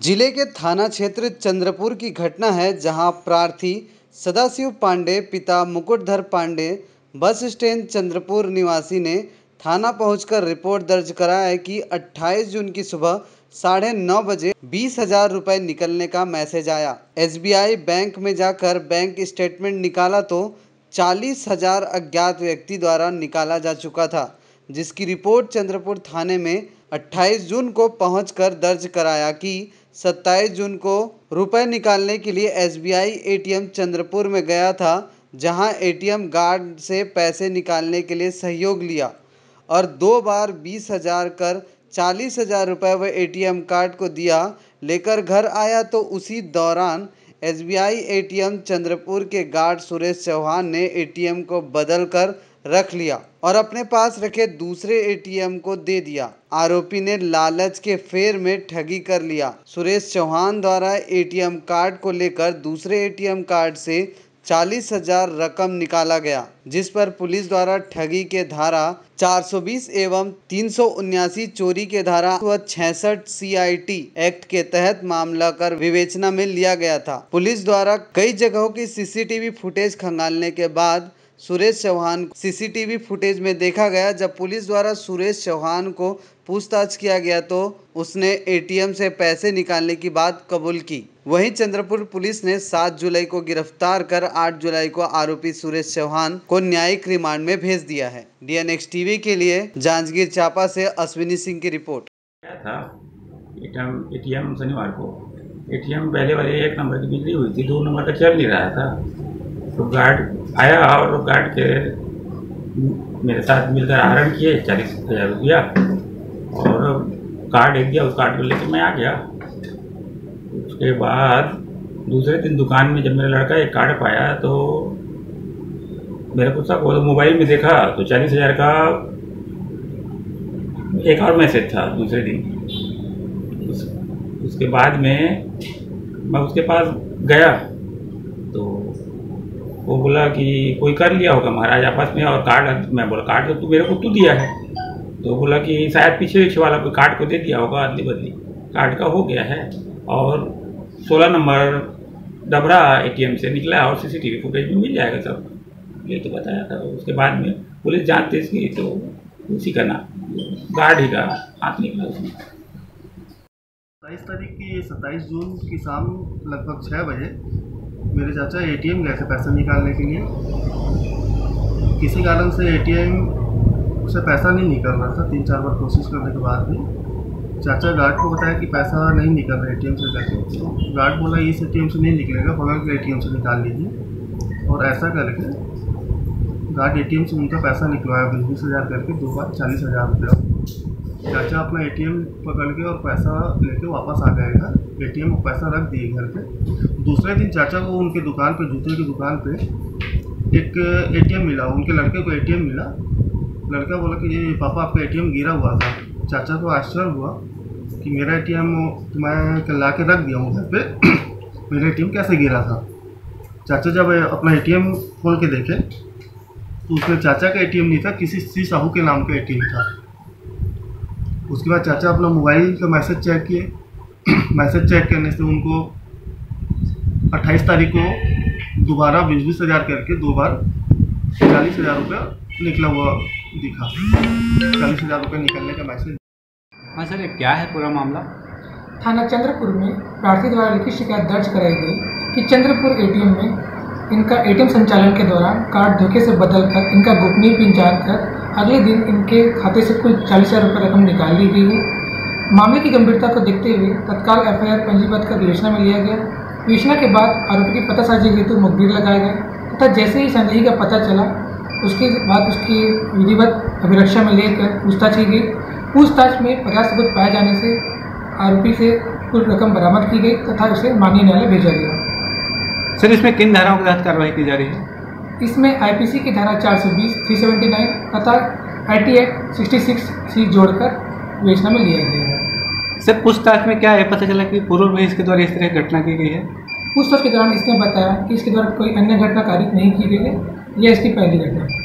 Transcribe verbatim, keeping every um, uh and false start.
जिले के थाना क्षेत्र चंद्रपुर की घटना है, जहां प्रार्थी सदाशिव पांडे पिता मुकुटधर पांडे बस स्टैंड चंद्रपुर निवासी ने थाना पहुंचकर रिपोर्ट दर्ज कराया कि अट्ठाईस जून की सुबह साढ़े नौ बजे बीस हजार रुपये निकलने का मैसेज आया। एस बी आई बैंक में जाकर बैंक स्टेटमेंट निकाला तो चालीस हजार अज्ञात व्यक्ति द्वारा निकाला जा चुका था, जिसकी रिपोर्ट चंद्रपुर थाने में अट्ठाईस जून को पहुंचकर दर्ज कराया कि सत्ताईस जून को रुपए निकालने के लिए S B I A T M Chandrapur में गया था, जहां ए टी एम गार्ड से पैसे निकालने के लिए सहयोग लिया और दो बार बीस हजार कर चालीस हजार रुपये वह ए टी एम कार्ड को दिया। लेकर घर आया तो उसी दौरान S B I A T M Chandrapur के गार्ड सुरेश चौहान ने ए टी एम को बदल कर रख लिया और अपने पास रखे दूसरे ए टी एम को दे दिया। आरोपी ने लालच के फेर में ठगी कर लिया। सुरेश चौहान द्वारा ए टी एम कार्ड को लेकर दूसरे ए टी एम कार्ड से चालीस हजार रकम निकाला गया, जिस पर पुलिस द्वारा ठगी के धारा चार सौ बीस एवं तीन सौ उन्यासी चोरी के धारा व छियासठ सी आई टी एक्ट के तहत मामला कर विवेचना में लिया गया था। पुलिस द्वारा कई जगहों की C C T V footage खंगालने के बाद Suresh Chauhan C C T V footage में देखा गया। जब पुलिस द्वारा सुरेश चौहान को पूछताछ किया गया तो उसने ए टी एम से पैसे निकालने की बात कबूल की। वहीं चंद्रपुर पुलिस ने सात जुलाई को गिरफ्तार कर आठ जुलाई को आरोपी सुरेश चौहान को न्यायिक रिमांड में भेज दिया है। D N X T V के लिए जांजगीर चांपा से अश्विनी सिंह की रिपोर्ट। था ए टी एम शनिवार को ए टी एम पहले वाले एक नंबर की बिजली हुई थी, दो नंबर का चल नहीं रहा था, तो गार्ड आया और गार्ड के मेरे साथ मिलकर आहरण किए चालीस हजार रुपया और कार्ड एक दिया। उस कार्ड को लेकर मैं आ गया। उसके बाद दूसरे दिन दुकान में जब मेरा लड़का एक कार्ड पाया तो मेरे को सब मोबाइल में देखा तो चालीस हजार का एक और मैसेज था दूसरे दिन। उस, उसके बाद में मैं उसके पास गया तो वो बोला कि कोई कर लिया होगा महाराज आपस में, और कार्ड मैं बोला कार्ड तो तू मेरे को तू दिया है, तो बोला कि शायद पीछे पीछे वाला कोई कार्ड को दे दिया होगा, अदली बदली कार्ड का हो गया है और सोलह number Dabra A T M से निकला और C C T V footage में मिल जाएगा सब, ये तो बताया था। उसके बाद में पुलिस जांच तेज की तो उसी का नाम गार्ड ही का हाथ निकला उसमें। सत्ताईस तारीख की सत्ताईस जून की शाम लगभग छः बजे मेरे चाचा ए टी एम गए थे पैसा निकालने के लिए। किसी कारण से ए टी एम से पैसा नहीं निकल रहा था। तीन चार बार कोशिश करने के बाद भी चाचा गार्ड को बताया कि पैसा नहीं निकल रहा ए टी एम से करके, तो गार्ड बोला इस ए टी एम से नहीं निकलेगा, बगल के ए टी एम से निकाल लीजिए। और ऐसा करके गार्ड ए टी एम से उनका पैसा निकलवाया बीस बीस हज़ार करके, दो बार चालीस हज़ार रुपया। चाचा अपना ए टी एम पकड़ के और पैसा लेके वापस आ गए घर। ए टी एम और पैसा रख दिए घर पे। दूसरे दिन चाचा को उनकी दुकान पे, जूते की दुकान पे एक ए टी एम मिला, उनके लड़के को ए टी एम मिला। लड़का बोला कि पापा आपका ए टी एम गिरा हुआ था। चाचा को आश्चर्य हुआ कि मेरा ए टी एम मैं ला के रख दिया हूँ घर पे, मेरा ए टी एम कैसे गिरा था। चाचा जब अपना ए टी एम खोल के देखे तो उसमें चाचा का ए टी एम नहीं था, किसी सी साहू के नाम का ए टी एम था। उसके बाद चाचा अपना मोबाइल का मैसेज चेक किए। मैसेज चेक करने से उनको अट्ठाईस तारीख को दोबारा बीस बीस हज़ार करके दो बार चालीस हज़ार रुपया निकला हुआ दिखा। चालीस हज़ार रुपये निकलने का मैसेज। हाँ सर, क्या है पूरा मामला? थाना चंद्रपुर में प्रार्थी द्वारा लिखित शिकायत दर्ज कराई गई कि चंद्रपुर ए टी एम में इनका ए टी एम संचालन के दौरान कार्ड धोखे से बदलकर इनका गोपनीय पिन जानकर अगले दिन इनके खाते से कुल चालीस हज़ार रुपये रकम निकाल ली गई है। मामले की गंभीरता को देखते हुए तत्काल एफ आई आर पंजीबद्ध कर विवेचना में लिया गया। विवेचना के बाद आरोपी की पतासाजी हेतु मुखबिर लगाए गए तथा जैसे ही संदेही का पता चला उसके बाद उसकी विधिवत अभिरक्षा में लेकर पूछताछ की गई। पूछताछ में पर्याप्त सबूत पाए जाने से आरोपी से कुल रकम बरामद की गई तथा उसे माननीय न्यायालय भेजा गया। सर, इसमें किन धाराओं के तहत कार्रवाई की जा रही है? इसमें आई पी सी की धारा चार सौ बीस, तीन सौ उन्यासी तथा आई टी एक्ट छियासठ सी जोड़कर विवेचना में लिया गया है। सर, पूछताछ में क्या है पता चला कि पूर्व में इसके द्वारा इस तरह की घटना की गई है? पूछताछ के दौरान इसने बताया कि इसके द्वारा कोई अन्य घटना कारित नहीं की गई है, यह इसकी पहली घटना है।